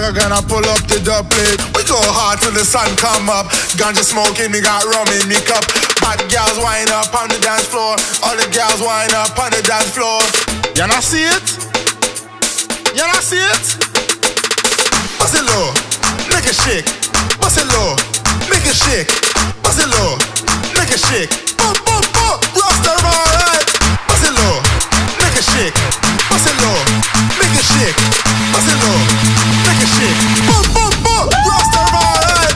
we're gonna pull up the dub plate. We go hard till the sun come up. Ganja smoking, me got rum in me cup. Bad girls wind up on the dance floor. All the girls wind up on the dance floor. You not see it? You not see it? Bust it low, make it shake. Bust it low, make it shake. Bust it low, make it shake. Boom, boom, boom, Rastafari. Bust it low, make it shake. Bust it low, make it shake. Bust it low, make it shake. Boom, boom, boom, Rastafari.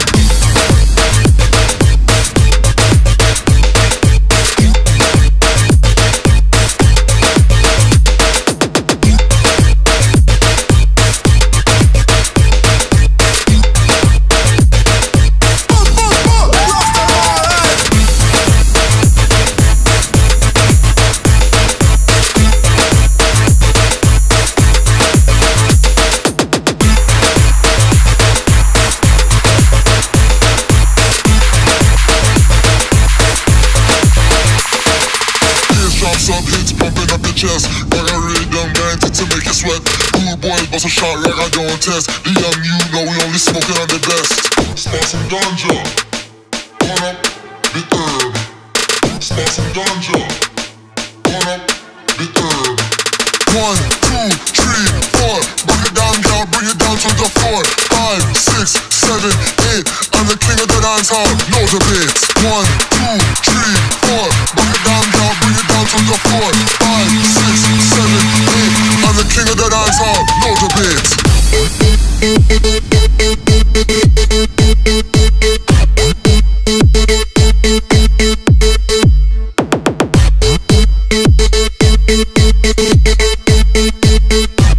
Rock a rhythm, guaranteed to make you sweat. Cool boys bust a shot, rock I don't test. The young you know we only smoking on the best. Start some ganja, burn up the herb. Start some ganja, burn up the herb. 1, 2, 3, 4. Break it down, girl, bring it down to the floor. 5, 6, 7, 8. I'm the king of the dance hall, know the beats. 1, 2, 3, 4. Break it down, girl, bring it down to the floor. 5, 6, 7, 8. I'm the king of the dance hall, know the beats.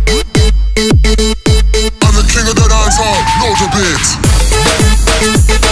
I'm the king of the dance hall, know the beats.